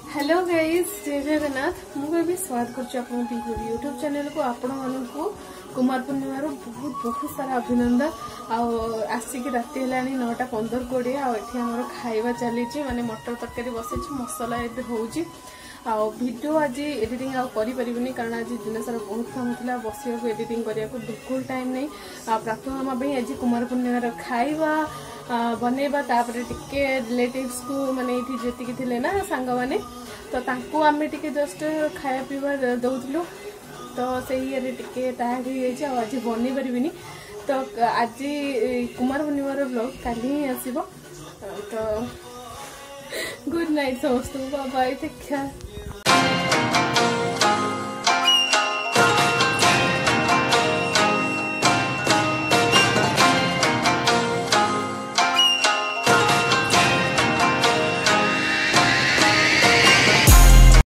Hello guys, जय जगन्नाथ। मुझे स्वागत कर यूट्यूब चैनल को आपण मानू कुमार पूर्णिमार बहुत सारा अभिनंदन। आसिक राति है 9:15-20 आमर खाଇବା चली माने मटर तरकारी बसई मसला एबे होउची। वीडियो आज एडिटिंग करें कारण आज दिन सारा बहुत काम था बस एडिटिंग करने को बिल्कुल टाइम नहीं। प्रातः मामा आज कुमार पूर्णिमार खाଇବା बनैबा तापर टिके रिलेटिव्स को माने ये थे ना सांग मैंने तो तांको आम टिके जस्ट खाया पीवा दौलू तो से टिके टायर्ड हो आज बन पारि तो आज कुमार पूर्णिमार ब्लॉग काली ही आसब। तो गुड नाइट समस्त, बाय बाय, टेक केयर।